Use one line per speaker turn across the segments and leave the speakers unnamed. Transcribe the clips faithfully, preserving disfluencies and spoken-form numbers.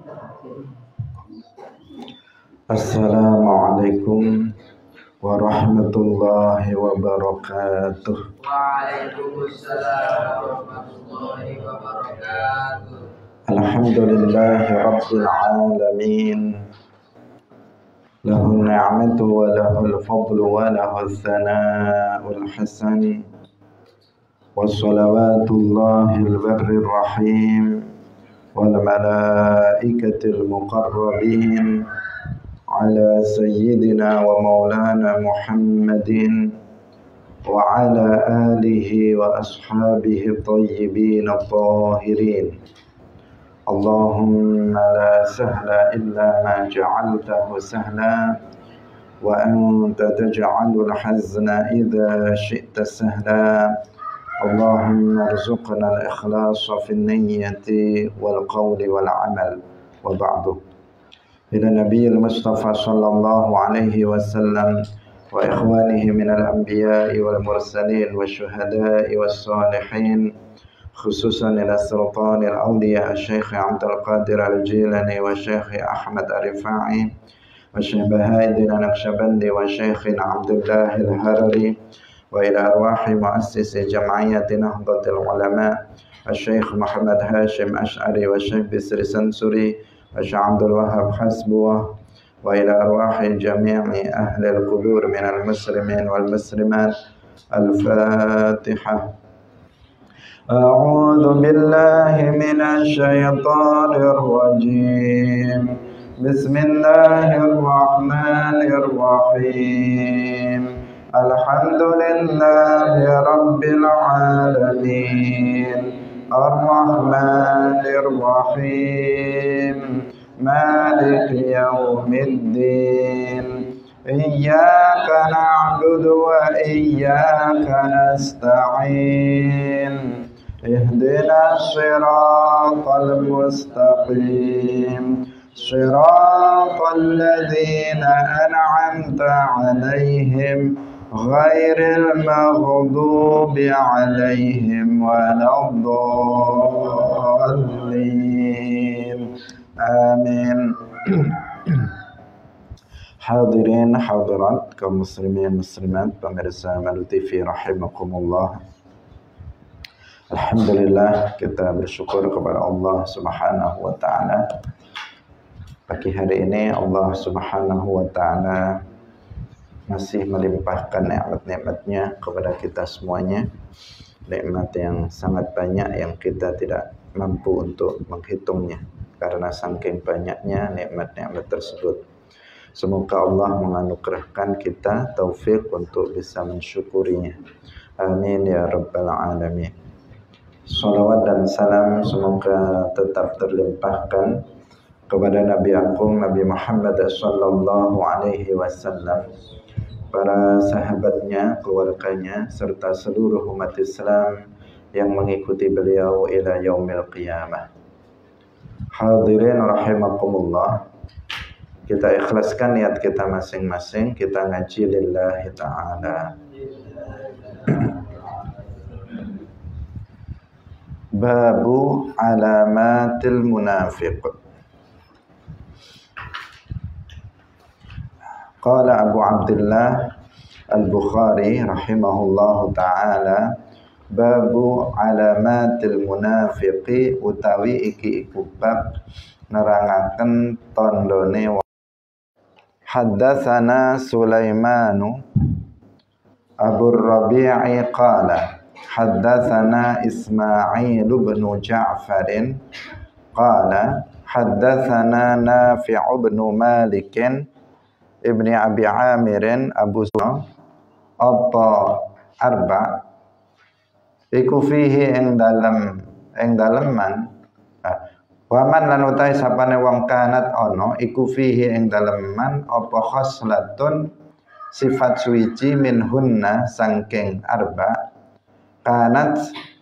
Assalamualaikum warahmatullahi wabarakatuh.
Waalaikumsalam warahmatullahi wabarakatuh.
Alhamdulillahi rabbil alamin. Lahu ni'matu wa lahul fadlu wa lahul thana'ul hasan. Wassalawatullahil barrir rahim wal malaikatil muqarrabin ala sayyidina wa maulana Muhammadin wa ala alihi wa ashabihi tayyibin at-tahirin. Allahumma la sahla illa ma ja'altahu sahla wa anta taj'alul hazna idha syi'ta sahla. Allahumma arzuqna al-ikhlasa fi niyyati wal qawli wal amal. Wa ba'du. Ila Nabiyil Mustafa sallallahu alaihi wasallam wa ikhwanihi minal anbiya'i wal mursalin wa syuhada'i was salihin, khususan ila sultanil awliya Syekh Abdul Qadir Al-Jilani wa Syekh Ahmad Ar-Rifai wa Syekh Baha'iddin Naqsyabandi wa Syekh Abdullah Al-Harari wa ila arwahi muassisi jam'iyati Nahdlatul Ulama Syekh Muhammad Hashim Ash'ari wa Syekh Bisri Sansuri Syekh Abdul Wahab Hasbuwah wa ila arwahi jami'i ahli al-qubur minal muslimin wal muslimat. Al-Fatihah. A'udzu billahi minasy syaithanir rajim. Bismillahirrahmanirrahim. Alhamdulillahi rabbil alamin. Ar-Rahmanir Rahim. Maliki yaumiddin. Iyyaka na'budu wa iyyaka nasta'in. Ihdinas siratal mustaqim. Siratal ladzina an'amta 'alaihim ghairil maghdubi 'alaihim waladdallin. Amin. Hadirin hadirat kaum muslimin muslimat pemirsa Malu T V rahimakumullah. Alhamdulillah, kita bersyukur kepada Allah Subhanahu wa taala. Pagi hari ini Allah Subhanahu wa taala masih melimpahkan nikmat-nikmatnya kepada kita semuanya. Nikmat yang sangat banyak yang kita tidak mampu untuk menghitungnya karena saking banyaknya nikmat-nikmat tersebut. Semoga Allah menganugerahkan kita taufik untuk bisa mensyukurinya. Amin ya rabbal alamin. Salawat dan salam semoga tetap terlimpahkan kepada Nabi Agung Nabi Muhammad sallallahu alaihi wasallam, para sahabatnya, keluarganya, serta seluruh umat Islam yang mengikuti beliau ila yaumil qiyamah. Hadirin rahimakumullah. Kita ikhlaskan niat kita masing-masing, kita ngaji lillahi ta'ala. Babu alamatil munafiq. Qala Abu Abdullah Al-Bukhari rahimahullahu ta'ala, babu alamatil munafiqi utawi iki iku bab nerangaken tandane. Haddatsana Sulaimanu Abu Rabi'i qala haddatsana Ismail bin Ja'farin qala haddatsana Nafi' bin Malik ibni Abi Amirin Abu Suna apa arba iku fihi ing dalem ing daleman waman lan utai sapane wong kanat ono iku fihi ing daleman apa khoslatun sifat suci min hunna sangking arba kanat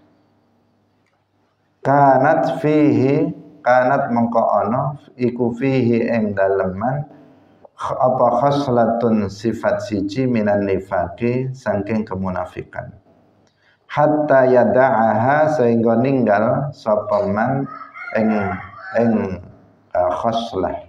kanat fihi kanat mengko ono iku fihi ing daleman apa khoslatun sifat siji minan nifaqi sangking kemunafikan hatta yada'aha sehingga ninggal sapa man ing ing uh, khoslah.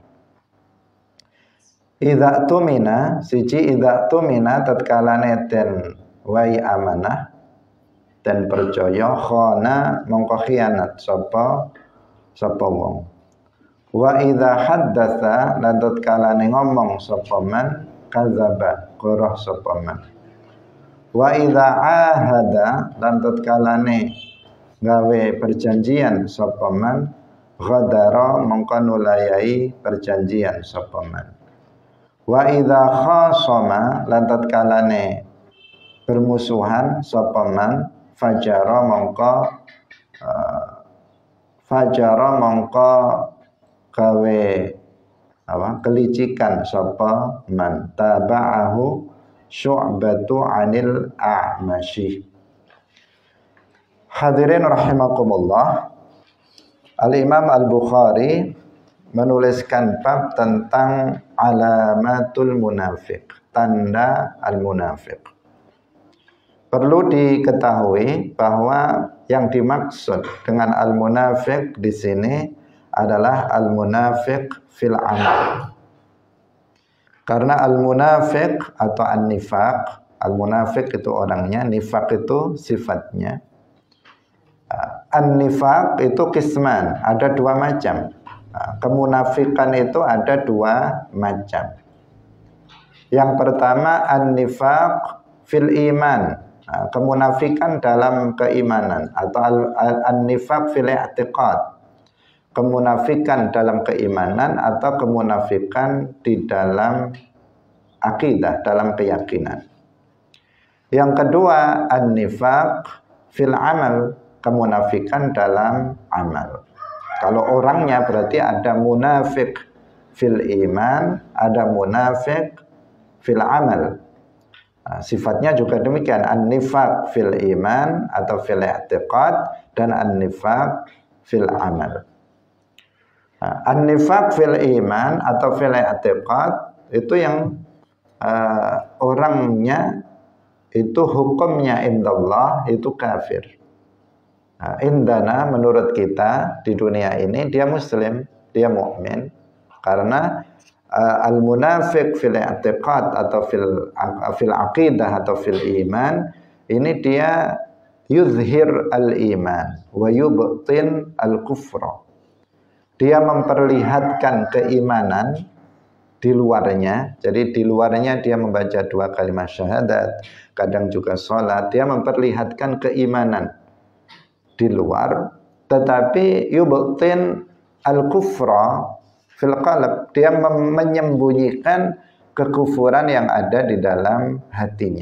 Idza tumina siji idza tumina tatkalane den wai amanah dan percaya khana mongko khianat sapa sapa wong. Wa idza haddatsa lan tatkalane ngomong sapa man kadzaba qurah sapa man. Wa idza ahada lan tatkalane gawe perjanjian sapa man ghadara mongko nulayai perjanjian sapa man. Wa idza khasama lan tatkalane bermusuhan sapa man fajara mongko uh, fajara mongko gawe apa kelicikan sapa man taba'ahu syu'batu 'anil a'mashi. Hadirin rahimakumullah, Al-Imam Al-Bukhari menuliskan bab tentang alamatul munafiq, tanda al-munafiq. Perlu diketahui bahwa yang dimaksud dengan al-munafiq di sini adalah al-munafiq fil amal. Karena al-munafiq atau an-nifaq, al-munafiq itu orangnya, nifaq itu sifatnya. An-nifaq itu kisman, ada dua macam. Kemunafikan itu ada dua macam. Yang pertama an-nifaq fil iman, kemunafikan dalam keimanan, atau an-nifaq fil i'tiqad, kemunafikan dalam keimanan atau kemunafikan di dalam akidah, dalam keyakinan. Yang kedua an-nifaq fil amal, kemunafikan dalam amal. Kalau orangnya berarti ada munafik fil iman, ada munafik fil amal. Nah, sifatnya juga demikian, an-nifaq fil iman atau fil i'tiqad dan an-nifaq fil amal. Nah, an-nifaq fil iman atau fil i'tiqad itu yang uh, orangnya itu hukumnya indallah itu kafir. Nah, indana menurut kita di dunia ini dia muslim, dia mukmin, karena uh, al-munafiq fil i'tiqad atau fil fil aqidah atau fil iman ini dia yuzhir al-iman wa yubtin al-kufra. Dia memperlihatkan keimanan di luarnya. Jadi di luarnya dia membaca dua kalimat syahadat, kadang juga sholat, dia memperlihatkan keimanan di luar, tetapi yubtin al-kufra fil qalb, dia menyembunyikan kekufuran yang ada di dalam hatinya.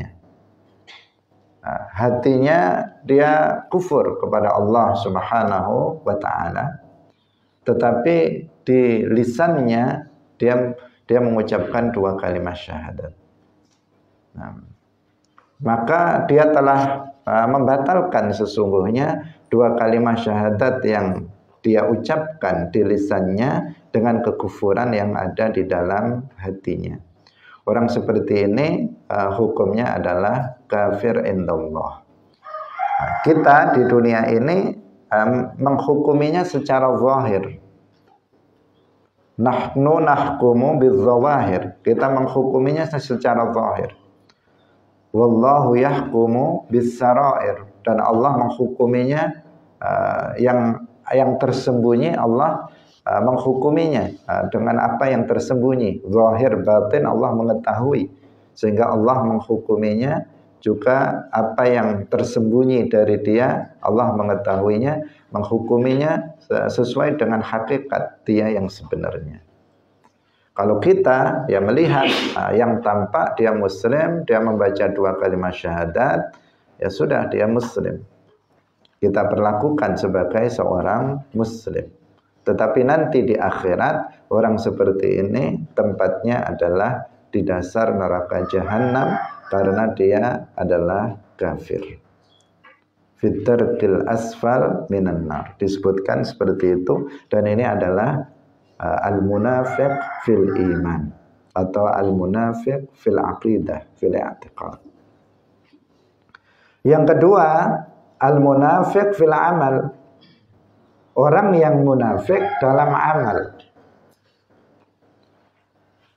Nah, hatinya dia kufur kepada Allah Subhanahu wa taala, tetapi di lisannya dia dia mengucapkan dua kalimat syahadat. Nah, maka dia telah uh, membatalkan sesungguhnya dua kalimat syahadat yang dia ucapkan di lisannya dengan kekufuran yang ada di dalam hatinya. Orang seperti ini uh, hukumnya adalah kafir indallah. Nah, kita di dunia ini um, menghukuminya secara zahir. Nahnu nahkumu bidzawahir, kita menghukuminya secara zahir. Wallahu yahkumu bis-sarair, dan Allah menghukuminya uh, yang yang tersembunyi, Allah uh, menghukuminya uh, dengan apa yang tersembunyi. Zahir batin Allah mengetahui, sehingga Allah menghukuminya juga apa yang tersembunyi dari dia, Allah mengetahuinya, menghukuminya sesuai dengan hakikat dia yang sebenarnya. Kalau kita ya melihat uh, yang tampak dia muslim, dia membaca dua kalimat syahadat, ya sudah dia muslim. Kita perlakukan sebagai seorang muslim. Tetapi nanti di akhirat orang seperti ini tempatnya adalah di dasar neraka jahanam karena dia adalah kafir. Fitarqil asfal minan nar, disebutkan seperti itu, dan ini adalah uh, al-munafiq fil iman atau al-munafiq fil aqidah, fil i'tiqad. Yang kedua, al-munafiq fil amal, orang yang munafik dalam amal.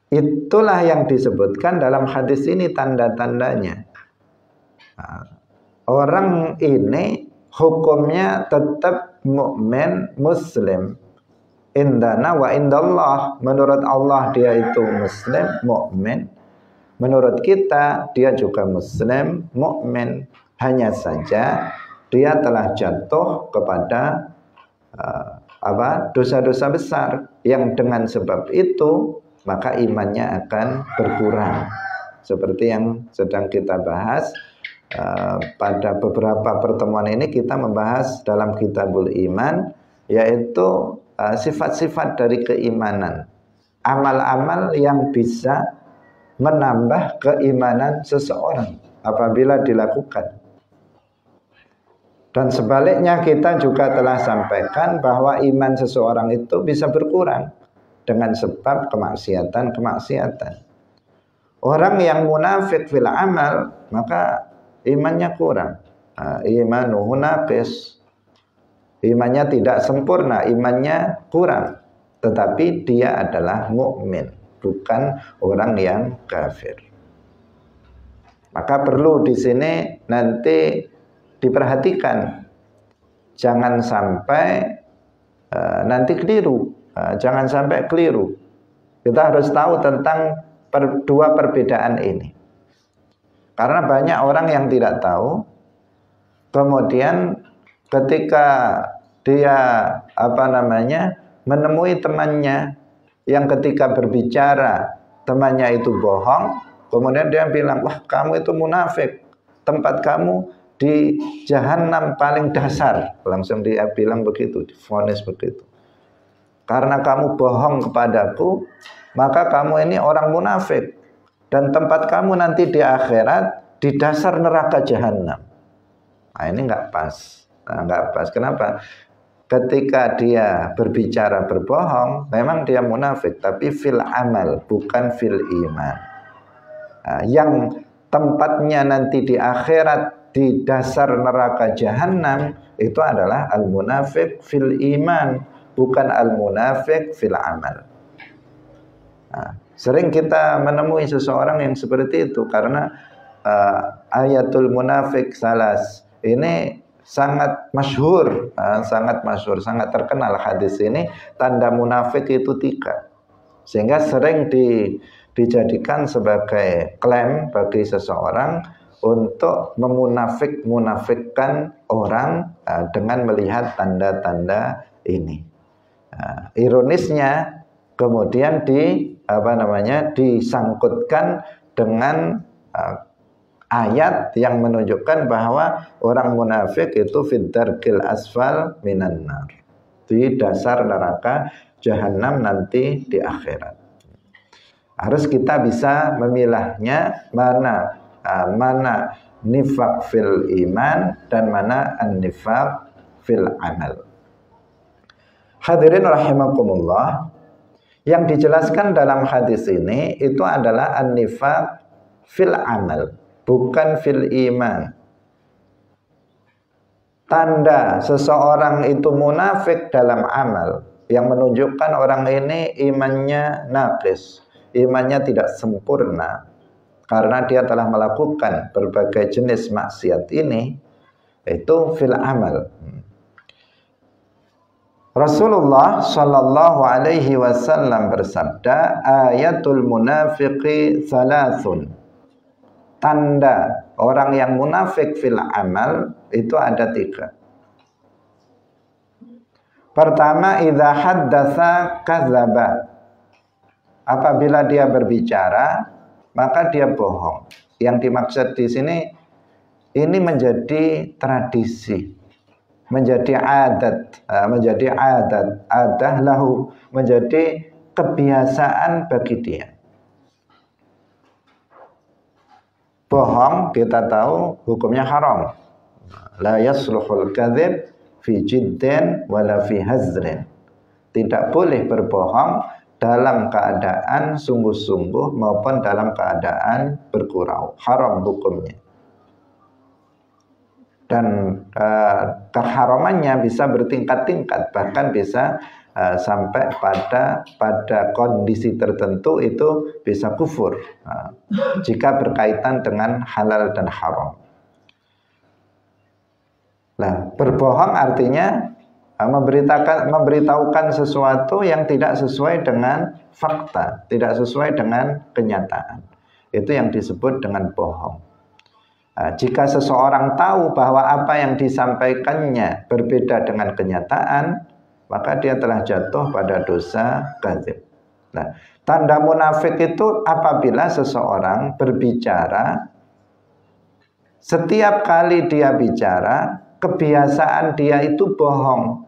itulah yang disebutkan dalam hadis ini tanda-tandanya. Nah, orang ini hukumnya tetap mukmin muslim. Indana wa indallah, menurut Allah dia itu muslim mukmin, menurut kita dia juga muslim mukmin, hanya saja dia telah jatuh kepada uh, apa dosa-dosa besar yang dengan sebab itu maka imannya akan berkurang, seperti yang sedang kita bahas uh, pada beberapa pertemuan ini. Kita membahas dalam Kitabul Iman, yaitu sifat-sifat dari keimanan, amal-amal yang bisa menambah keimanan seseorang apabila dilakukan. Dan sebaliknya kita juga telah sampaikan bahwa iman seseorang itu bisa berkurang dengan sebab kemaksiatan-kemaksiatan. Orang yang munafik fil amal, maka imannya kurang. Imanuhu naqis, imannya tidak sempurna, imannya kurang. Tetapi dia adalah mukmin, bukan orang yang kafir. Maka perlu di sini nanti diperhatikan, jangan sampai uh, nanti keliru, uh, jangan sampai keliru. Kita harus tahu tentang per, dua perbedaan ini, karena banyak orang yang tidak tahu. Kemudian ketika dia apa namanya menemui temannya yang ketika berbicara temannya itu bohong, kemudian dia bilang, wah kamu itu munafik, tempat kamu di jahanam paling dasar. Langsung dia bilang begitu, divonis begitu. Karena kamu bohong kepadaku, maka kamu ini orang munafik, dan tempat kamu nanti di akhirat di dasar neraka jahanam. Nah ini nggak pas, nah, nggak pas. Kenapa? Ketika dia berbicara berbohong, memang dia munafik, tapi fil amal, bukan fil iman. Nah, yang tempatnya nanti di akhirat di dasar neraka jahanam itu adalah al munafik fil iman, bukan al munafik fil amal. Nah, sering kita menemui seseorang yang seperti itu karena uh, ayatul munafik salas ini sangat masyhur, uh, sangat masyhur, sangat terkenal hadis ini. Tanda munafik itu tiga, sehingga sering di, dijadikan sebagai klaim bagi seseorang untuk memunafik-munafikkan orang uh, dengan melihat tanda-tanda ini. Uh, ironisnya kemudian di apa namanya disangkutkan dengan uh, ayat yang menunjukkan bahwa orang munafik itu fid-darkil asfal minan nar, di dasar neraka jahanam nanti di akhirat. Harus kita bisa memilahnya mana uh, mana nifaq fil iman dan mana an-nifaq fil amal. Hadirin rahimakumullah, yang dijelaskan dalam hadis ini itu adalah an-nifaq fil amal, bukan fil iman. Tanda seseorang itu munafik dalam amal yang menunjukkan orang ini imannya naqis, imannya tidak sempurna karena dia telah melakukan berbagai jenis maksiat ini, itu fil amal. Rasulullah Shallallahu Alaihi Wasallam bersabda, ayatul munafiqi salasun. Tanda orang yang munafik fil amal itu ada tiga. Pertama, idza haddatsa kadzdzaba. Apabila dia berbicara, maka dia bohong. Yang dimaksud di sini ini menjadi tradisi, menjadi adat, menjadi adat, adah lahu, menjadi kebiasaan bagi dia. Bohong kita tahu hukumnya haram. La yasluhul kadzib fi jiddin wala fi hazrin. Tidak boleh berbohong dalam keadaan sungguh-sungguh maupun dalam keadaan bergurau. Haram hukumnya. Dan uh, keharamannya bisa bertingkat-tingkat, bahkan bisa uh, sampai pada pada kondisi tertentu itu bisa kufur uh, jika berkaitan dengan halal dan haram. Nah, berbohong artinya uh, memberitakan memberitahukan sesuatu yang tidak sesuai dengan fakta, tidak sesuai dengan kenyataan. Itu yang disebut dengan bohong. Nah, jika seseorang tahu bahwa apa yang disampaikannya berbeda dengan kenyataan, maka dia telah jatuh pada dosa kadzib. Nah, tanda munafik itu apabila seseorang berbicara, setiap kali dia bicara, kebiasaan dia itu bohong.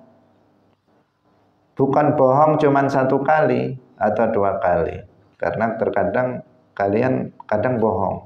Bukan bohong cuma satu kali atau dua kali. Karena terkadang kalian kadang bohong.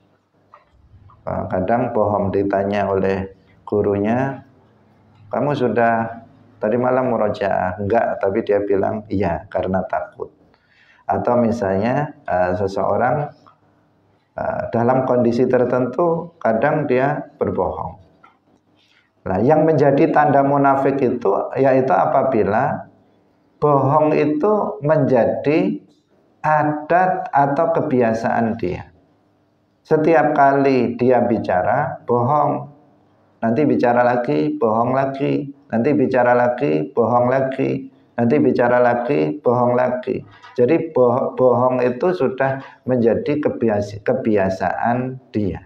Kadang bohong, ditanya oleh gurunya, kamu sudah tadi malam murojaah? Enggak, tapi dia bilang iya karena takut. Atau misalnya uh, seseorang uh, dalam kondisi tertentu kadang dia berbohong. Nah, yang menjadi tanda munafik itu yaitu apabila bohong itu menjadi adat atau kebiasaan dia. Setiap kali dia bicara, bohong. Nanti bicara lagi, bohong lagi. Nanti bicara lagi, bohong lagi. Nanti bicara lagi, bohong lagi. Jadi boh bohong itu sudah menjadi kebiasa kebiasaan dia.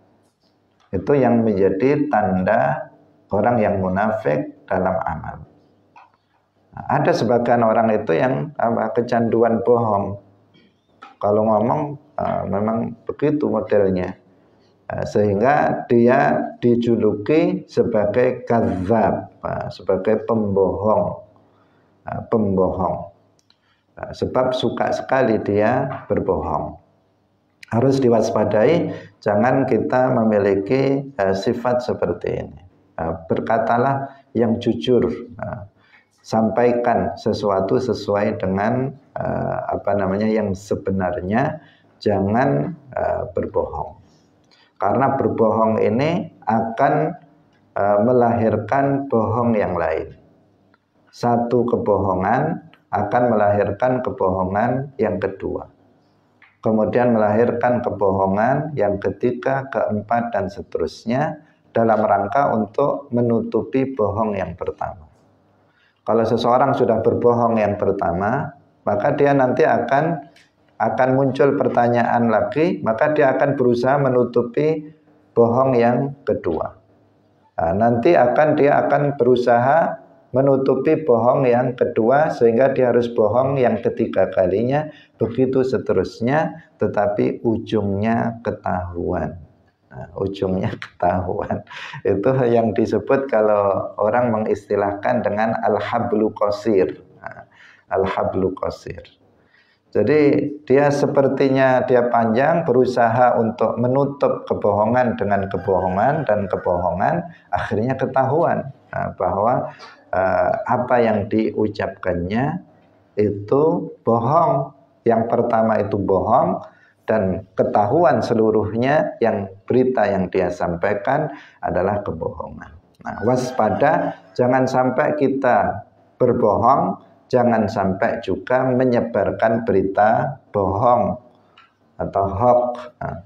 Itu yang menjadi tanda orang yang munafik dalam amal. Nah, ada sebagian orang itu yang apa, kecanduan bohong. Kalau ngomong uh, memang begitu modelnya, uh, sehingga dia dijuluki sebagai kadzab, uh, sebagai pembohong, uh, pembohong. Uh, sebab suka sekali dia berbohong. Harus diwaspadai, jangan kita memiliki uh, sifat seperti ini. Uh, berkatalah yang jujur. Uh, Sampaikan sesuatu sesuai dengan uh, apa namanya yang sebenarnya, jangan uh, berbohong. Karena berbohong ini akan uh, melahirkan bohong yang lain. Satu kebohongan akan melahirkan kebohongan yang kedua. Kemudian melahirkan kebohongan yang ketiga, keempat, dan seterusnya dalam rangka untuk menutupi bohong yang pertama. Kalau seseorang sudah berbohong yang pertama, maka dia nanti akan akan muncul pertanyaan lagi, maka dia akan berusaha menutupi bohong yang kedua. Nah, nanti akan dia akan berusaha menutupi bohong yang kedua, sehingga dia harus bohong yang ketiga kalinya, begitu seterusnya, tetapi ujungnya ketahuan. Nah, ujungnya ketahuan. Itu yang disebut kalau orang mengistilahkan dengan al-hablu qasir. Nah, al-hablu qasir. Jadi dia sepertinya dia panjang, berusaha untuk menutup kebohongan dengan kebohongan dan kebohongan, akhirnya ketahuan nah, bahwa uh, apa yang diucapkannya itu bohong. Yang pertama itu bohong, dan ketahuan seluruhnya yang berita yang dia sampaikan adalah kebohongan. Nah, waspada, jangan sampai kita berbohong, jangan sampai juga menyebarkan berita bohong atau hoax. Nah,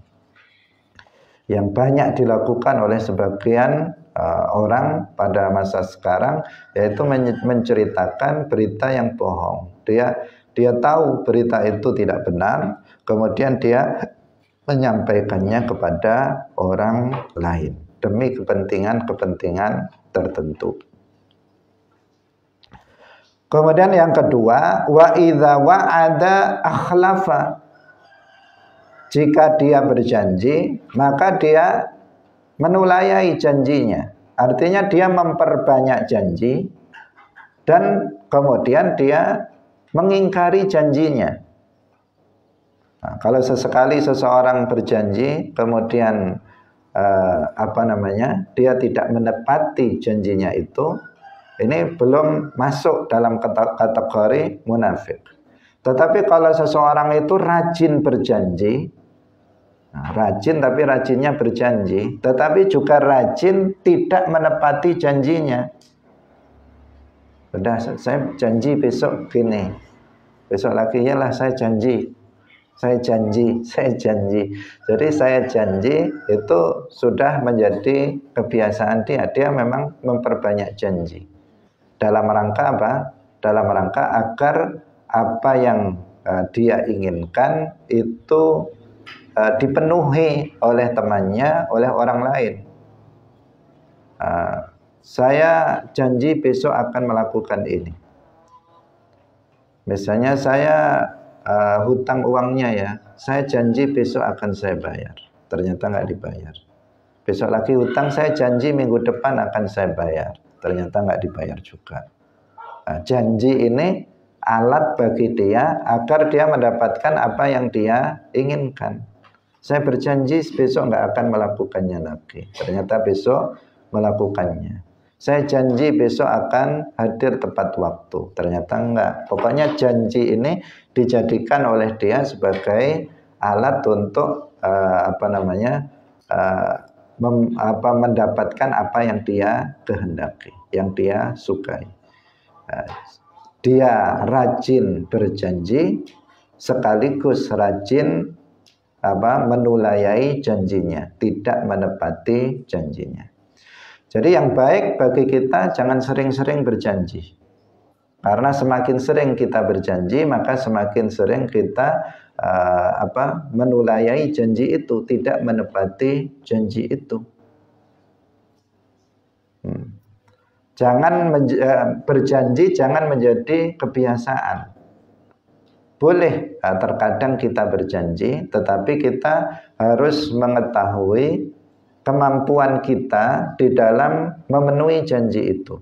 yang banyak dilakukan oleh sebagian uh, orang pada masa sekarang, yaitu menceritakan berita yang bohong. Dia dia tahu berita itu tidak benar, kemudian dia menyampaikannya kepada orang lain demi kepentingan-kepentingan tertentu. Kemudian yang kedua, wa idza wa'ada akhlafa. Jika dia berjanji, maka dia menulayai janjinya. Artinya dia memperbanyak janji dan kemudian dia mengingkari janjinya. Nah, kalau sesekali seseorang berjanji, kemudian eh, apa namanya, dia tidak menepati janjinya itu, ini belum masuk dalam kategori munafik. Tetapi kalau seseorang itu rajin berjanji, nah, rajin tapi rajinnya berjanji, tetapi juga rajin tidak menepati janjinya. Sudah, saya janji besok gini. Besok lagi, ya lah saya janji. Saya janji, saya janji. Jadi saya janji itu sudah menjadi kebiasaan dia. Dia memang memperbanyak janji. Dalam rangka apa? Dalam rangka agar apa yang uh, dia inginkan itu uh, dipenuhi oleh temannya, oleh orang lain. Uh, saya janji besok akan melakukan ini. Misalnya saya uh, hutang uangnya ya, saya janji besok akan saya bayar. Ternyata nggak dibayar. Besok lagi hutang, saya janji minggu depan akan saya bayar. Ternyata nggak dibayar juga. Nah, janji ini alat bagi dia agar dia mendapatkan apa yang dia inginkan. Saya berjanji besok nggak akan melakukannya lagi. Ternyata besok melakukannya. Saya janji besok akan hadir tepat waktu. Ternyata enggak. Pokoknya janji ini dijadikan oleh dia sebagai alat untuk uh, apa namanya uh, mem, apa, mendapatkan apa yang dia kehendaki, yang dia sukai. Uh, dia rajin berjanji sekaligus rajin apa menulayai janjinya, tidak menepati janjinya. Jadi yang baik bagi kita jangan sering-sering berjanji. Karena semakin sering kita berjanji, maka semakin sering kita uh, apa menulayai janji itu, tidak menepati janji itu. Hmm. Jangan uh, berjanji jangan menjadi kebiasaan. Boleh uh, terkadang kita berjanji, tetapi kita harus mengetahui kemampuan kita di dalam memenuhi janji itu.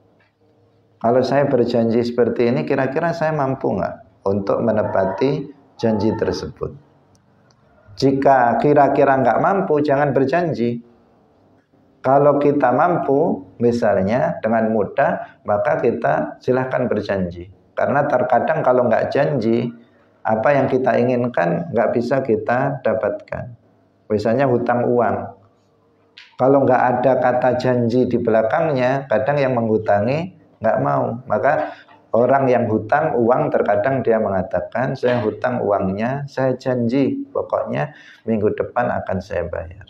Kalau saya berjanji seperti ini, kira-kira saya mampu nggak untuk menepati janji tersebut? Jika kira-kira nggak mampu, jangan berjanji. Kalau kita mampu, misalnya dengan mudah, maka kita silahkan berjanji. Karena terkadang kalau nggak janji, apa yang kita inginkan nggak bisa kita dapatkan. Misalnya hutang uang. Kalau nggak ada kata janji di belakangnya, kadang yang menghutangi nggak mau. Maka orang yang hutang uang terkadang dia mengatakan, saya hutang uangnya, saya janji pokoknya minggu depan akan saya bayar.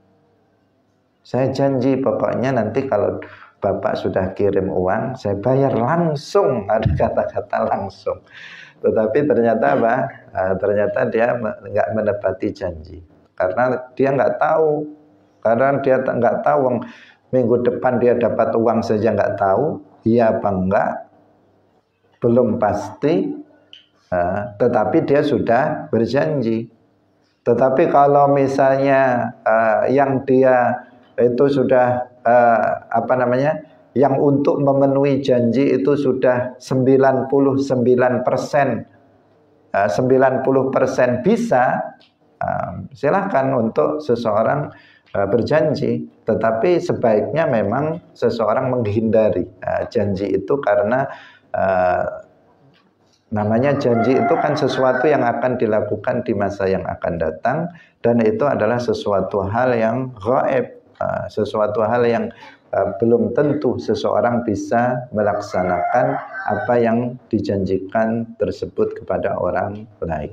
Saya janji pokoknya nanti kalau Bapak sudah kirim uang, saya bayar langsung. Ada kata-kata langsung. Tetapi ternyata apa? Nah, ternyata dia nggak menepati janji. Karena dia nggak tahu. Karena dia nggak tahu minggu depan dia dapat uang saja nggak tahu, iya apa enggak, belum pasti, uh, tetapi dia sudah berjanji. Tetapi kalau misalnya uh, yang dia itu sudah uh, apa namanya, yang untuk memenuhi janji itu sudah sembilan puluh sembilan persen, uh, sembilan puluh persen bisa, uh, silahkan untuk seseorang berjanji, tetapi sebaiknya memang seseorang menghindari uh, janji itu karena uh, namanya janji itu kan sesuatu yang akan dilakukan di masa yang akan datang, dan itu adalah sesuatu hal yang gaib, uh, sesuatu hal yang uh, belum tentu seseorang bisa melaksanakan apa yang dijanjikan tersebut kepada orang lain.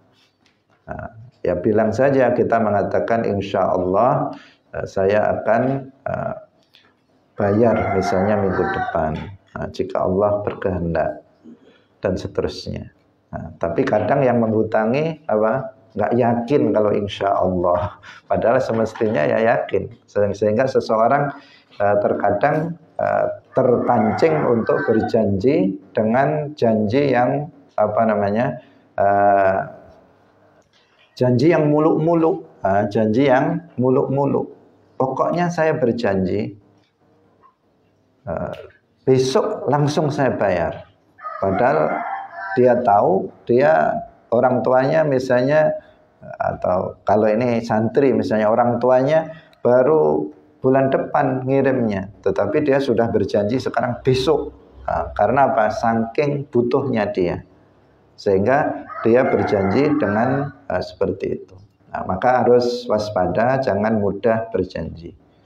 Uh, Ya bilang saja, kita mengatakan insya Allah uh, saya akan uh, bayar misalnya minggu depan, nah, jika Allah berkehendak dan seterusnya. Nah, tapi kadang yang menghutangi apa nggak yakin kalau insya Allah, padahal semestinya ya yakin. Sehingga seseorang uh, terkadang uh, terpancing untuk berjanji dengan janji yang apa namanya uh, janji yang muluk-muluk, ah, janji yang muluk-muluk. Pokoknya saya berjanji uh, besok langsung saya bayar. Padahal dia tahu, dia orang tuanya misalnya, atau kalau ini santri misalnya, orang tuanya baru bulan depan ngirimnya, tetapi dia sudah berjanji sekarang besok. Nah, karena apa? Saking butuhnya dia, sehingga dia berjanji dengan uh, seperti itu. Nah, maka harus waspada, jangan mudah berjanji.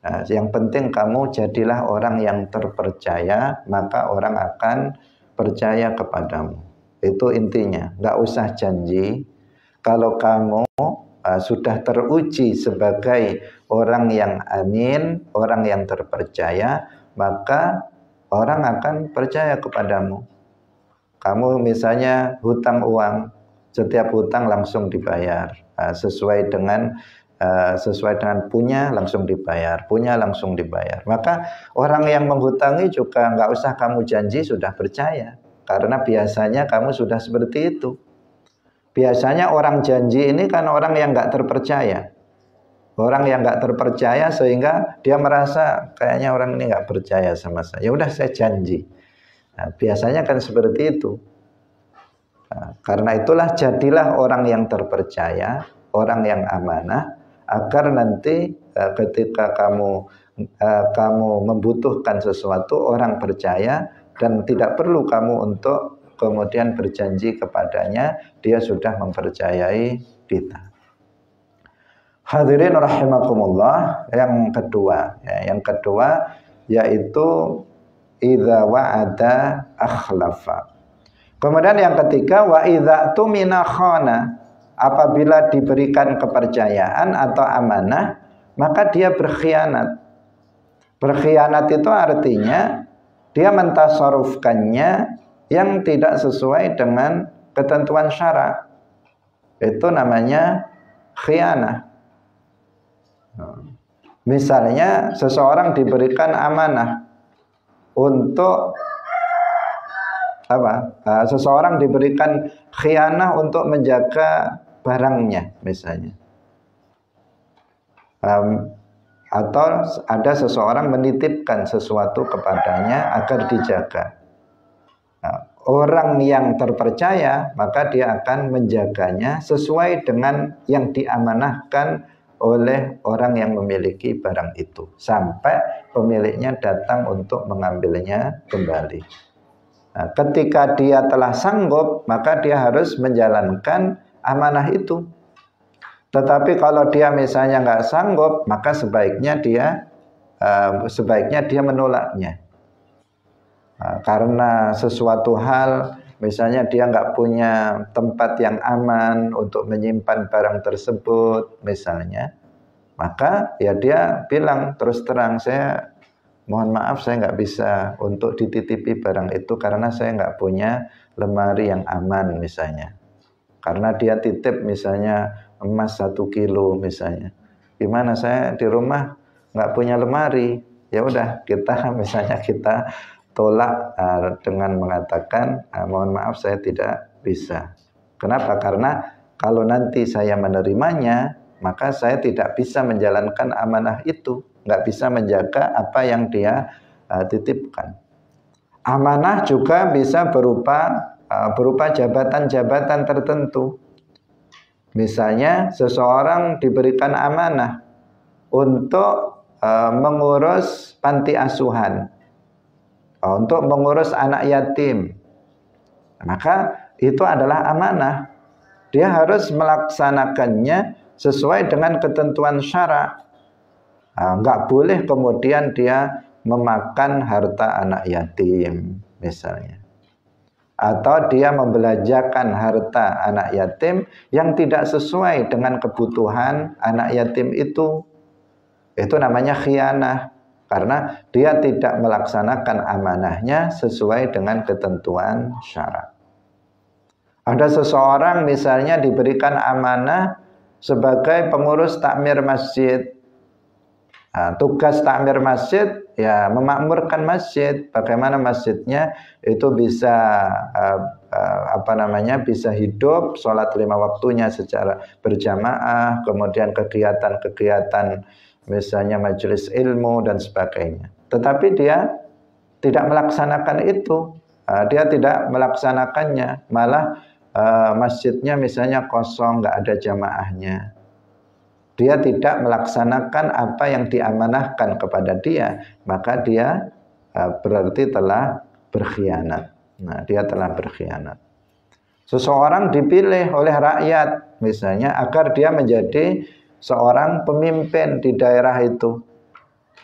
Nah, yang penting kamu jadilah orang yang terpercaya, maka orang akan percaya kepadamu. Itu intinya. Nggak usah janji. Kalau kamu uh, sudah teruji sebagai orang yang amin, orang yang terpercaya, maka orang akan percaya kepadamu. Kamu misalnya hutang uang, setiap hutang langsung dibayar, uh, sesuai dengan Uh, sesuai dengan punya langsung dibayar, punya langsung dibayar. Maka orang yang menghutangi juga nggak usah kamu janji sudah percaya, karena biasanya kamu sudah seperti itu. Biasanya orang janji ini kan orang yang nggak terpercaya, orang yang nggak terpercaya sehingga dia merasa kayaknya orang ini nggak percaya sama saya. Ya udah saya janji. Nah, biasanya kan seperti itu. Nah, karena itulah jadilah orang yang terpercaya, orang yang amanah, agar nanti uh, ketika kamu uh, kamu membutuhkan sesuatu, orang percaya dan tidak perlu kamu untuk kemudian berjanji kepadanya, dia sudah mempercayai kita. Hadirin rahimakumullah, yang kedua, ya, yang kedua yaitu idza wa'ada akhlafa. Kemudian yang ketiga wa idza tumina khana. Apabila diberikan kepercayaan atau amanah, maka dia berkhianat. Berkhianat itu artinya dia mentasarufkannya yang tidak sesuai dengan ketentuan syara. Itu namanya khianah. Misalnya seseorang diberikan amanah untuk apa? Seseorang diberikan khianah untuk menjaga barangnya misalnya, um, atau ada seseorang menitipkan sesuatu kepadanya agar dijaga. Nah, orang yang terpercaya maka dia akan menjaganya sesuai dengan yang diamanahkan oleh orang yang memiliki barang itu sampai pemiliknya datang untuk mengambilnya kembali. Nah, ketika dia telah sanggup maka dia harus menjalankan amanah itu. Tetapi kalau dia misalnya nggak sanggup, maka sebaiknya dia uh, sebaiknya dia menolaknya. Uh, karena sesuatu hal, misalnya dia nggak punya tempat yang aman untuk menyimpan barang tersebut, misalnya, maka ya dia bilang terus terang, saya mohon maaf saya nggak bisa untuk dititipi barang itu karena saya nggak punya lemari yang aman misalnya. Karena dia titip misalnya emas satu kilo misalnya. Gimana saya di rumah nggak punya lemari? Ya udah kita misalnya kita tolak uh, dengan mengatakan uh, mohon maaf saya tidak bisa. Kenapa? Karena kalau nanti saya menerimanya maka saya tidak bisa menjalankan amanah itu, nggak bisa menjaga apa yang dia uh, titipkan. Amanah juga bisa berupa berupa jabatan-jabatan tertentu. Misalnya seseorang diberikan amanah untuk uh, mengurus panti asuhan, uh, untuk mengurus anak yatim. Maka itu adalah amanah. Dia harus melaksanakannya sesuai dengan ketentuan syara. Uh, nggak boleh kemudian dia memakan harta anak yatim misalnya. Atau dia membelanjakan harta anak yatim yang tidak sesuai dengan kebutuhan anak yatim itu. Itu namanya khianah, karena dia tidak melaksanakan amanahnya sesuai dengan ketentuan syara. Ada seseorang misalnya diberikan amanah sebagai pengurus takmir masjid. Nah, tugas takmir masjid ya memakmurkan masjid, bagaimana masjidnya itu bisa uh, uh, apa namanya bisa hidup, sholat lima waktunya secara berjamaah, kemudian kegiatan-kegiatan misalnya majelis ilmu dan sebagainya. Tetapi dia tidak melaksanakan itu, uh, dia tidak melaksanakannya, malah uh, masjidnya misalnya kosong, nggak ada jamaahnya. Dia tidak melaksanakan apa yang diamanahkan kepada dia, maka dia uh, berarti telah berkhianat. Nah, dia telah berkhianat. Seseorang dipilih oleh rakyat, misalnya agar dia menjadi seorang pemimpin di daerah itu.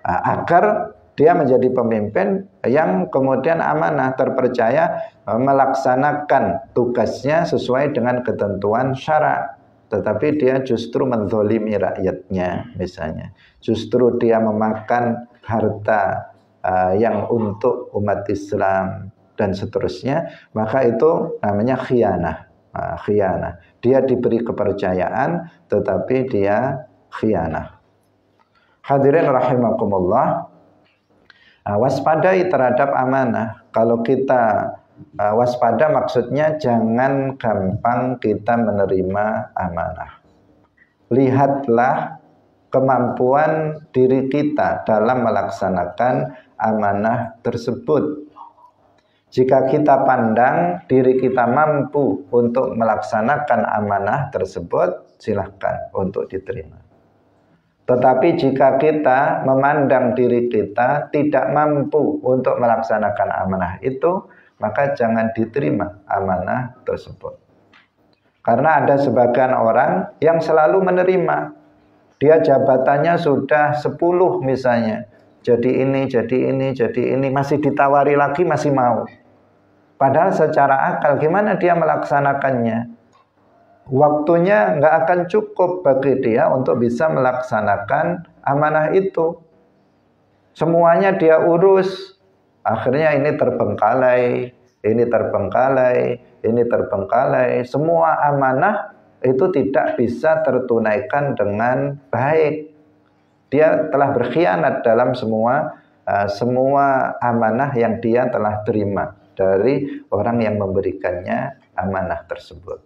uh, agar dia menjadi pemimpin yang kemudian amanah, terpercaya uh, melaksanakan tugasnya sesuai dengan ketentuan syara. Tetapi dia justru menzolimi rakyatnya misalnya. Justru dia memakan harta uh, yang untuk umat Islam dan seterusnya, maka itu namanya khianah. Uh, khianah. Dia diberi kepercayaan tetapi dia khianah. Hadirin rahimakumullah, uh, waspadai terhadap amanah. Kalau kita uh, waspada maksudnya jangan gampang kita menerima amanah. Lihatlah kemampuan diri kita dalam melaksanakan amanah tersebut. Jika kita pandang diri kita mampu untuk melaksanakan amanah tersebut, silahkan untuk diterima. Tetapi jika kita memandang diri kita tidak mampu untuk melaksanakan amanah itu, maka jangan diterima amanah tersebut. Karena ada sebagian orang yang selalu menerima. Dia jabatannya sudah sepuluh misalnya. Jadi ini, jadi ini, jadi ini. Masih ditawari lagi, masih mau. Padahal secara akal gimana dia melaksanakannya? Waktunya nggak akan cukup bagi dia untuk bisa melaksanakan amanah itu. Semuanya dia urus. Akhirnya ini terbengkalai, ini terbengkalai, ini terbengkalai. Semua amanah itu tidak bisa tertunaikan dengan baik. Dia telah berkhianat dalam semua uh, semua amanah yang dia telah terima dari orang yang memberikannya amanah tersebut.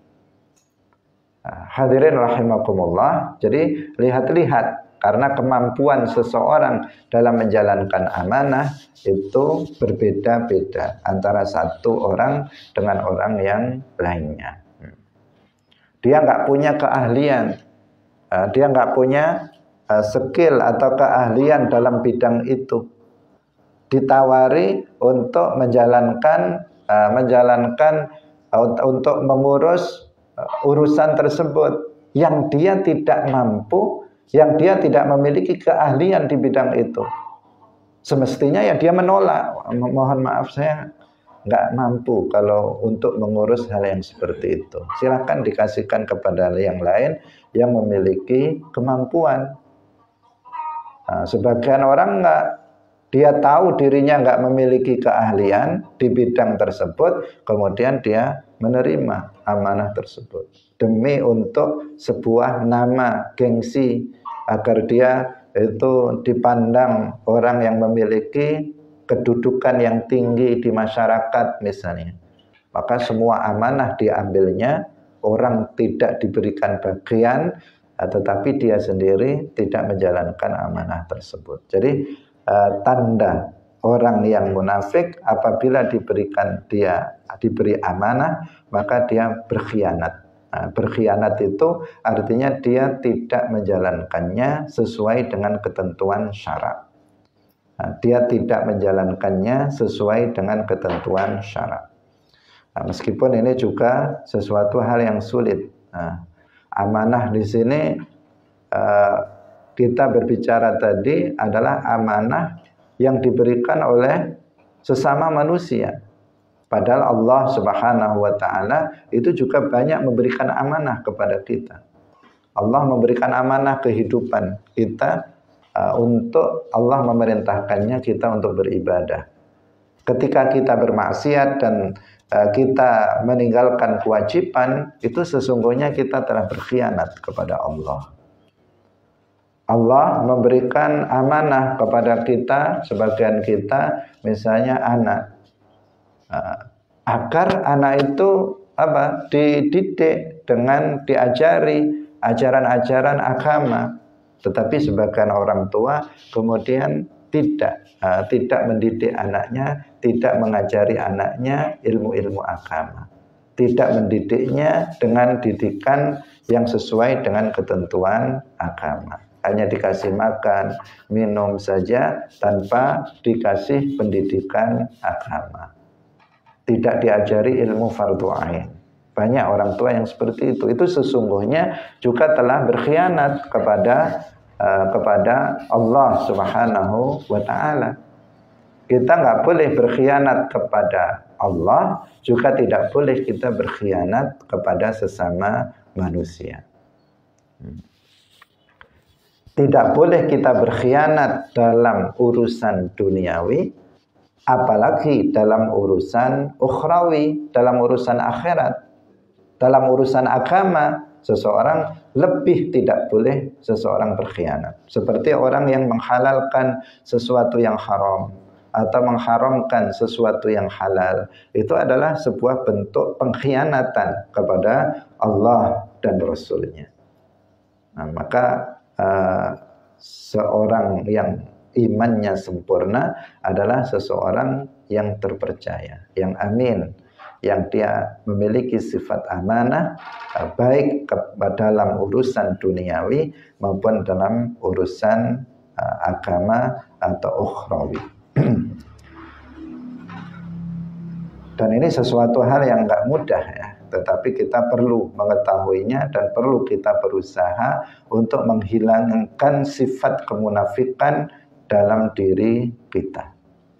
Nah, hadirin rahimakumullah, jadi lihat-lihat karena kemampuan seseorang dalam menjalankan amanah itu berbeda-beda antara satu orang dengan orang yang lainnya. Dia nggak punya keahlian, dia nggak punya skill atau keahlian dalam bidang itu. Ditawari untuk menjalankan uh, menjalankan uh, untuk mengurus uh, urusan tersebut yang dia tidak mampu, yang dia tidak memiliki keahlian di bidang itu. Semestinya ya dia menolak. Mohon maaf, saya nggak mampu kalau untuk mengurus hal yang seperti itu. Silakan dikasihkan kepada yang lain yang memiliki kemampuan. Nah, sebagian orang nggak, dia tahu dirinya nggak memiliki keahlian di bidang tersebut, kemudian dia menerima amanah tersebut demi untuk sebuah nama, gengsi, agar dia itu dipandang orang yang memiliki kedudukan yang tinggi di masyarakat misalnya. Maka semua amanah diambilnya, orang tidak diberikan bagian, tetapi dia sendiri tidak menjalankan amanah tersebut. Jadi Uh, tanda orang yang munafik apabila diberikan dia diberi amanah maka dia berkhianat. Nah, berkhianat itu artinya dia tidak menjalankannya sesuai dengan ketentuan syara. Nah, dia tidak menjalankannya sesuai dengan ketentuan syara. Nah, meskipun ini juga sesuatu hal yang sulit. Nah, amanah di sini uh, kita berbicara tadi adalah amanah yang diberikan oleh sesama manusia. Padahal Allah Subhanahu wa taala itu juga banyak memberikan amanah kepada kita. Allah memberikan amanah kehidupan kita uh, untuk Allah memerintahkannya kita untuk beribadah. Ketika kita bermaksiat dan uh, kita meninggalkan kewajiban, itu sesungguhnya kita telah berkhianat kepada Allah. Allah memberikan amanah kepada kita, sebagian kita, misalnya anak, uh, agar anak itu apa? Dididik dengan diajari ajaran-ajaran agama. Tetapi sebagian orang tua kemudian tidak, uh, tidak mendidik anaknya, tidak mengajari anaknya ilmu-ilmu agama, tidak mendidiknya dengan didikan yang sesuai dengan ketentuan agama. Hanya dikasih makan, minum saja tanpa dikasih pendidikan agama. Tidak diajari ilmu fardhu ain. Banyak orang tua yang seperti itu. Itu sesungguhnya juga telah berkhianat kepada uh, kepada Allah Subhanahu wa Ta'ala. Kita nggak boleh berkhianat kepada Allah, juga tidak boleh kita berkhianat kepada sesama manusia. Tidak boleh kita berkhianat dalam urusan duniawi, apalagi dalam urusan ukhrawi, dalam urusan akhirat. Dalam urusan agama, seseorang lebih tidak boleh seseorang berkhianat. Seperti orang yang menghalalkan sesuatu yang haram atau mengharamkan sesuatu yang halal, itu adalah sebuah bentuk pengkhianatan kepada Allah dan Rasul-Nya. Nah, maka uh, seorang yang imannya sempurna adalah seseorang yang terpercaya, yang amin, yang dia memiliki sifat amanah, uh, baik ke dalam urusan duniawi maupun dalam urusan uh, agama atau ukhrawi. Dan ini sesuatu hal yang nggak mudah ya, tetapi kita perlu mengetahuinya dan perlu kita berusaha untuk menghilangkan sifat kemunafikan dalam diri kita.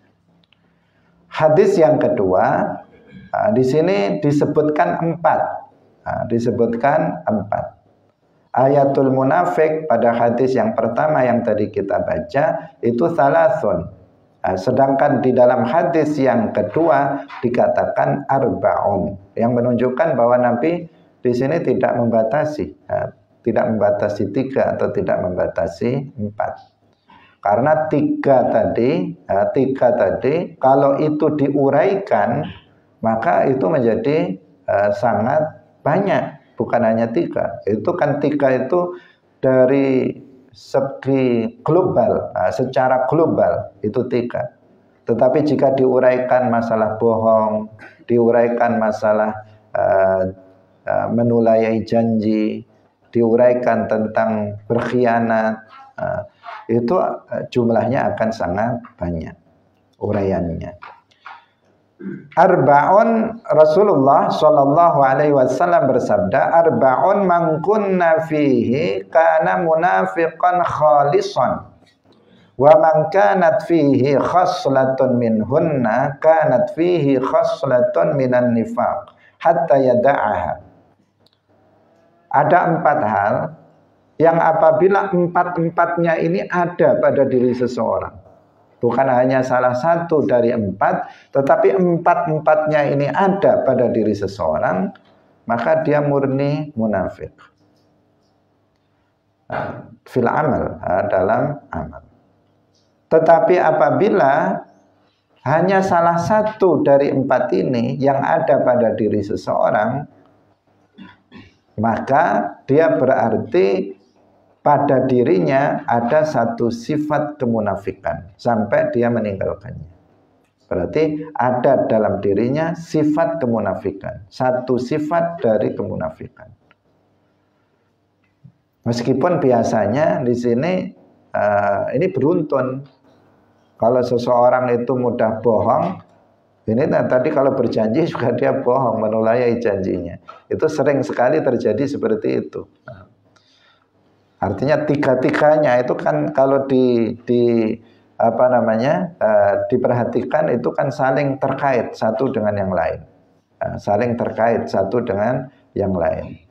Hadis yang kedua, nah, di sini disebutkan empat, nah, disebutkan empat. Ayatul munafik pada hadis yang pertama yang tadi kita baca itu salasun. Nah, sedangkan di dalam hadis yang kedua dikatakan arba'un, yang menunjukkan bahwa Nabi di sini tidak membatasi, nah, tidak membatasi tiga atau tidak membatasi empat. Karena tiga tadi, nah, tiga tadi kalau itu diuraikan maka itu menjadi uh, sangat banyak, bukan hanya tiga. Itu kan tiga itu dari segi global, nah, secara global itu tiga. Tetapi jika diuraikan masalah bohong, diuraikan masalah uh, uh, menulayai janji, diuraikan tentang berkhianat, uh, itu uh, jumlahnya akan sangat banyak uraiannya. Arba'un, Rasulullah Shallallahu Alaihi Wasallam bersabda, arba'un man kunna fihi kana munafiqan khalisan, wa man kanat fihi khaslatun minhunna kanat fihi khaslatun minan nifaq hatta yada'aha. Ada empat hal yang apabila empat-empatnya ini ada pada diri seseorang, bukan hanya salah satu dari empat, tetapi empat-empatnya ini ada pada diri seseorang, maka dia murni munafik. Fil amal, dalam amal. Tetapi apabila hanya salah satu dari empat ini yang ada pada diri seseorang, maka dia berarti pada dirinya ada satu sifat kemunafikan sampai dia meninggalkannya. Berarti ada dalam dirinya sifat kemunafikan, satu sifat dari kemunafikan. Meskipun biasanya di sini uh, ini beruntun. Kalau seseorang itu mudah bohong, ini tadi kalau berjanji juga dia bohong, menulayai janjinya. Itu sering sekali terjadi seperti itu. Nah, artinya tiga-tiganya itu kan kalau di, di apa namanya uh, diperhatikan itu kan saling terkait satu dengan yang lain, uh, saling terkait satu dengan yang lain,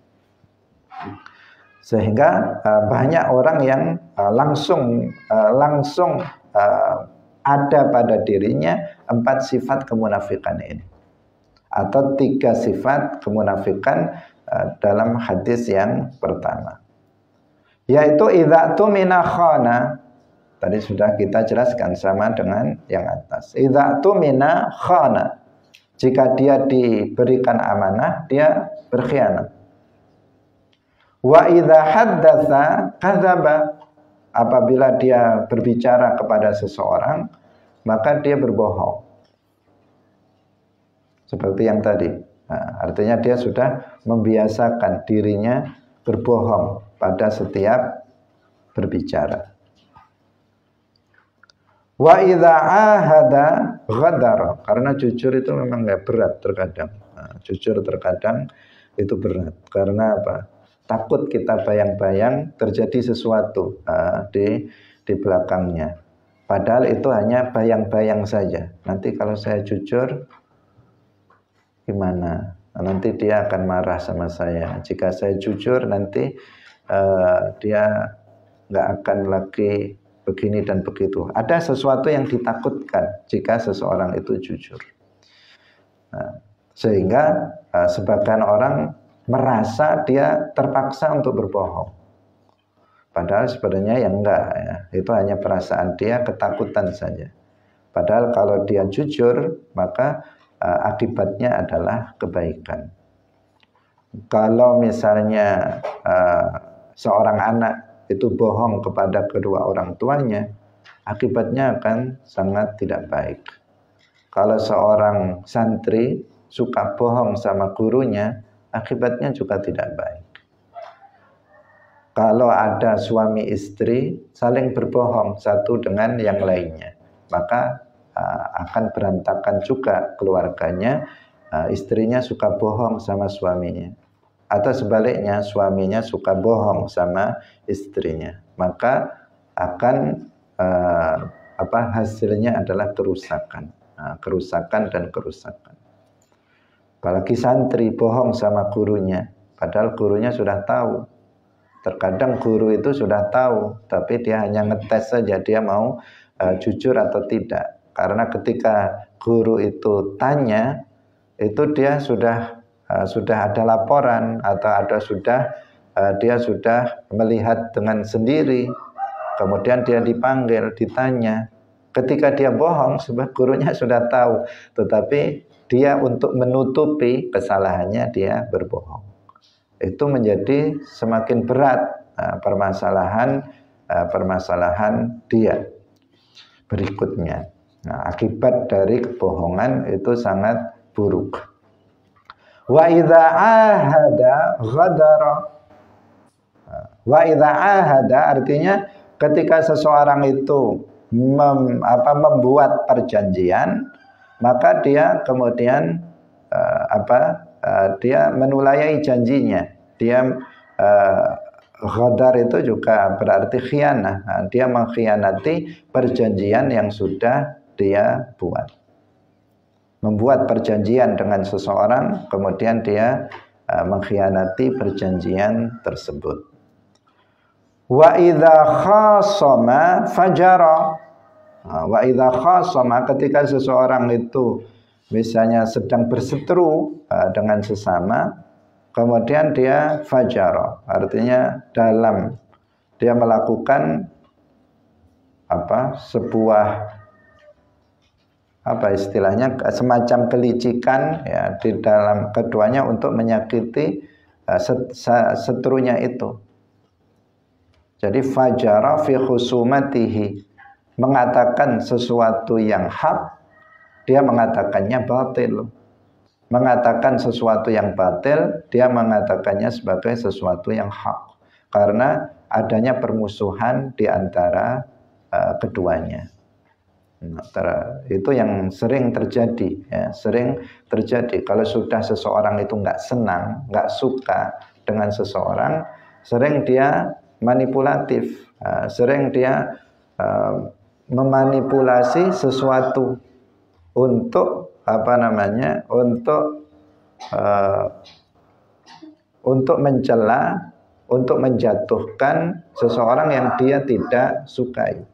sehingga uh, banyak orang yang uh, langsung uh, langsung uh, ada pada dirinya empat sifat kemunafikan ini atau tiga sifat kemunafikan uh, dalam hadis yang pertama. Yaitu idza tumina khana. Tadi sudah kita jelaskan sama dengan yang atas. Idza tumina khana. Jika dia diberikan amanah, dia berkhianat. Wa idza haddatsa kadzaba. Apabila dia berbicara kepada seseorang, maka dia berbohong. Seperti yang tadi. Nah, artinya dia sudah membiasakan dirinya berbohong pada setiap berbicara. Wa idza ahada ghadar, karena jujur itu memang enggak berat terkadang. Nah, jujur terkadang itu berat. Karena apa? takut kita bayang-bayang terjadi sesuatu uh, di di belakangnya. Padahal itu hanya bayang-bayang saja. Nanti kalau saya jujur, gimana? Nanti dia akan marah sama saya. Jika saya jujur, nanti uh, dia nggak akan lagi begini dan begitu. Ada sesuatu yang ditakutkan jika seseorang itu jujur. Nah, sehingga uh, sebagian orang merasa dia terpaksa untuk berbohong. Padahal sebenarnya yang enggak ya. Itu hanya perasaan dia, ketakutan saja. Padahal kalau dia jujur, maka uh, akibatnya adalah kebaikan. Kalau misalnya uh, seorang anak itu bohong kepada kedua orang tuanya, akibatnya akan sangat tidak baik. Kalau seorang santri suka bohong sama gurunya, akibatnya juga tidak baik. Kalau ada suami istri saling berbohong satu dengan yang lainnya, maka uh, akan berantakan juga keluarganya. Uh, istrinya suka bohong sama suaminya, atau sebaliknya suaminya suka bohong sama istrinya, maka akan uh, apa hasilnya adalah kerusakan, uh, kerusakan dan kerusakan. Apalagi santri bohong sama gurunya, padahal gurunya sudah tahu. Terkadang guru itu sudah tahu, tapi dia hanya ngetes saja dia mau uh, jujur atau tidak. Karena ketika guru itu tanya, itu dia sudah uh, sudah ada laporan atau ada sudah uh, dia sudah melihat dengan sendiri. Kemudian dia dipanggil, ditanya. Ketika dia bohong, sebab gurunya sudah tahu, tetapi dia untuk menutupi kesalahannya dia berbohong. Itu menjadi semakin berat uh, permasalahan uh, permasalahan dia berikutnya. Nah, akibat dari kebohongan itu sangat buruk. Wa idza ahada ghadara. Wa idza ahada artinya ketika seseorang itu mem, apa, membuat perjanjian, maka dia kemudian uh, apa Uh, dia menulayai janjinya. Dia uh, ghadar itu juga berarti khianah. Nah, dia mengkhianati perjanjian yang sudah dia buat. Membuat perjanjian dengan seseorang, kemudian dia uh, mengkhianati perjanjian tersebut. Wa idza khasama fajara. Nah, wa idza khasama ketika seseorang itu misalnya sedang berseteru uh, dengan sesama, kemudian dia fajara, artinya dalam dia melakukan apa sebuah apa istilahnya semacam kelicikan ya di dalam keduanya untuk menyakiti uh, set, seterunya itu. Jadi fajara fi khusumatihi, mengatakan sesuatu yang hak, dia mengatakannya batil. Mengatakan sesuatu yang batil, dia mengatakannya sebagai sesuatu yang hak. Karena adanya permusuhan di antara uh, keduanya. Nah, itu yang sering terjadi. Ya, sering terjadi. Kalau sudah seseorang itu nggak senang, nggak suka dengan seseorang, sering dia manipulatif. Uh, sering dia uh, memanipulasi sesuatu untuk apa namanya untuk uh, untuk mencela, untuk menjatuhkan seseorang yang dia tidak sukai.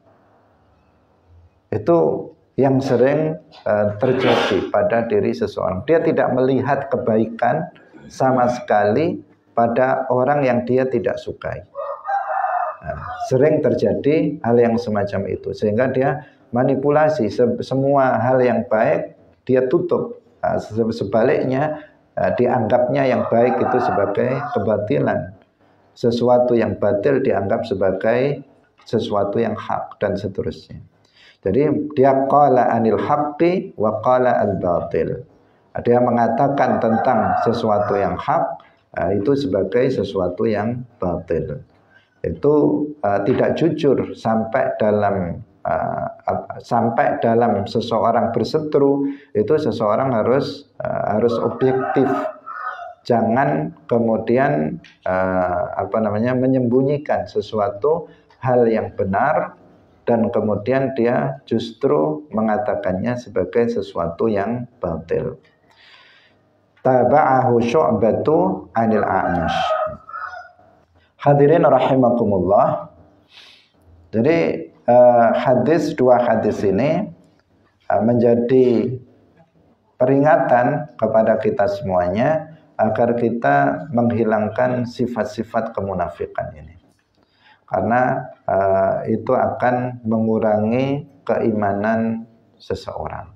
Itu yang sering uh, terjadi pada diri seseorang. Dia tidak melihat kebaikan sama sekali pada orang yang dia tidak sukai. Nah, sering terjadi hal yang semacam itu, sehingga dia manipulasi semua hal yang baik dia tutup. Nah, sebaliknya dianggapnya yang baik itu sebagai kebatilan, sesuatu yang batil dianggap sebagai sesuatu yang hak dan seterusnya. Jadi dia qala anil haqqi wa qala al batil. Dia mengatakan tentang sesuatu yang hak itu sebagai sesuatu yang batil. Itu uh, tidak jujur sampai dalam Uh, sampai dalam seseorang berseteru, itu seseorang harus uh, harus objektif, jangan kemudian uh, apa namanya menyembunyikan sesuatu hal yang benar dan kemudian dia justru mengatakannya sebagai sesuatu yang batil. Taba'ahu Syu'batu 'anil A'mash. Hadirin rahimakumullah. Jadi uh, hadis dua hadis ini uh, menjadi peringatan kepada kita semuanya agar kita menghilangkan sifat-sifat kemunafikan ini. Karena uh, itu akan mengurangi keimanan seseorang.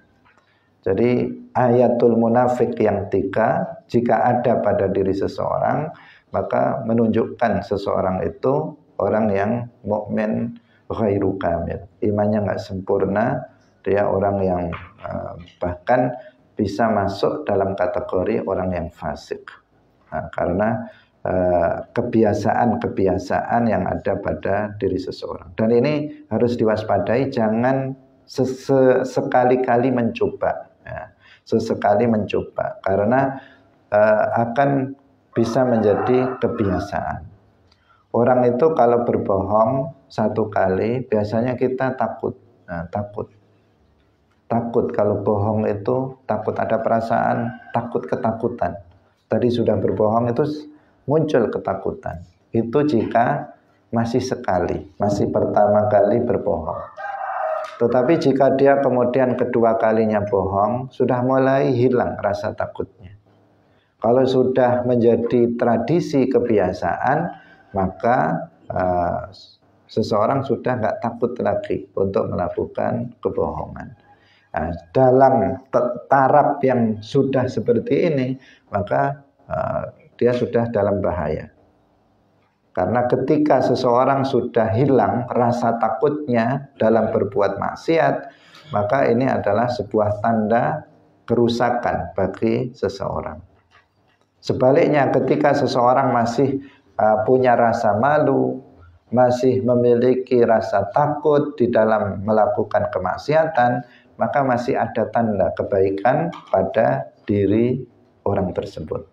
Jadi ayatul munafik yang tiga jika ada pada diri seseorang maka menunjukkan seseorang itu orang yang mukmin ghairu kamil, imannya nggak sempurna, dia orang yang uh, bahkan bisa masuk dalam kategori orang yang fasik. Nah, karena uh, kebiasaan-kebiasaan yang ada pada diri seseorang. Dan ini harus diwaspadai, jangan sesekali-kali mencoba. Ya, sesekali mencoba karena uh, akan bisa menjadi kebiasaan. Orang itu kalau berbohong satu kali biasanya kita takut, nah, takut, takut kalau bohong itu takut, ada perasaan takut, ketakutan. Tadi sudah berbohong itu muncul ketakutan. Itu jika masih sekali, masih pertama kali berbohong. Tetapi jika dia kemudian kedua kalinya bohong, sudah mulai hilang rasa takutnya. Kalau sudah menjadi tradisi kebiasaan, maka uh, seseorang sudah nggak takut lagi untuk melakukan kebohongan. Nah, dalam taraf yang sudah seperti ini, maka uh, dia sudah dalam bahaya. Karena ketika seseorang sudah hilang rasa takutnya dalam berbuat maksiat, maka ini adalah sebuah tanda kerusakan bagi seseorang. Sebaliknya, ketika seseorang masih uh, punya rasa malu, masih memiliki rasa takut di dalam melakukan kemaksiatan, maka masih ada tanda kebaikan pada diri orang tersebut.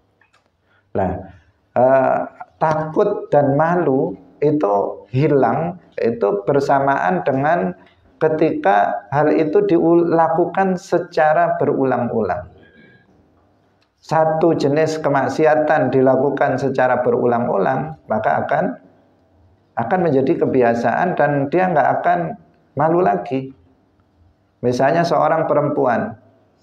Nah, uh, takut dan malu itu hilang, itu bersamaan dengan ketika hal itu dilakukan secara berulang-ulang. Satu jenis kemaksiatan dilakukan secara berulang-ulang, maka akan akan menjadi kebiasaan dan dia nggak akan malu lagi. Misalnya seorang perempuan,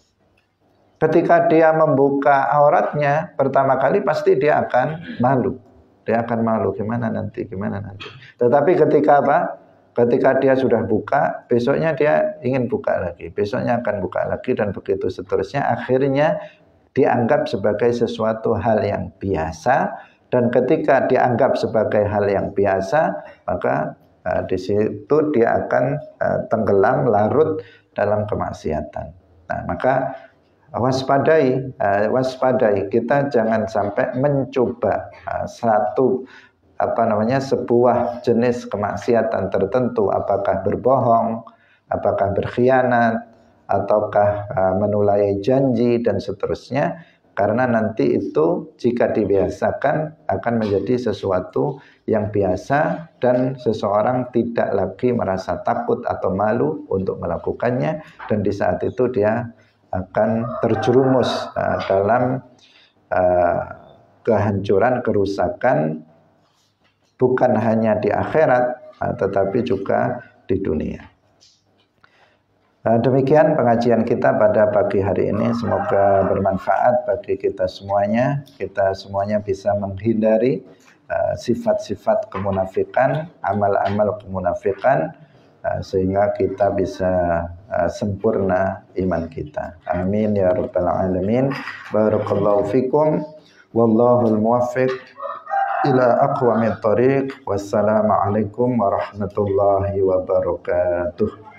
ketika dia membuka auratnya pertama kali pasti dia akan malu. Dia akan malu, gimana nanti, gimana nanti. Tetapi ketika apa? Ketika dia sudah buka, besoknya dia ingin buka lagi. Besoknya akan buka lagi dan begitu seterusnya. Akhirnya dianggap sebagai sesuatu hal yang biasa. Dan ketika dianggap sebagai hal yang biasa, maka uh, di situ dia akan uh, tenggelam, larut dalam kemaksiatan. Nah, maka waspadai, uh, waspadai kita jangan sampai mencoba uh, satu apa namanya sebuah jenis kemaksiatan tertentu, apakah berbohong, apakah berkhianat, ataukah uh, menulai janji dan seterusnya, karena nanti itu jika dibiasakan akan menjadi sesuatu yang biasa dan seseorang tidak lagi merasa takut atau malu untuk melakukannya, dan di saat itu dia akan terjerumus uh, dalam uh, kehancuran, kerusakan bukan hanya di akhirat uh, tetapi juga di dunia. Uh, demikian pengajian kita pada pagi hari ini, semoga bermanfaat bagi kita semuanya. Kita semuanya bisa menghindari uh, sifat-sifat kemunafikan, amal-amal kemunafikan, uh, sehingga kita bisa uh, sempurna iman kita. Amin ya rabbal alamin. Barakallahu fikum. Wallahul muwaffiq ila aqwamit thoriq. Wassalamualaikum warahmatullahi wabarakatuh.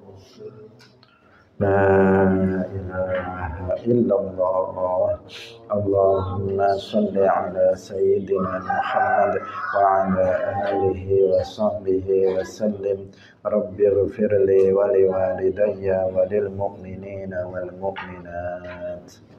La ilaha illallah. Allahumma salli ala sayyidina Muhammad wa ala alihi wa sahbihi wa sallim. Rabbi ighfirli wa liwalidayya wa lil mu'minina wal mu'minat.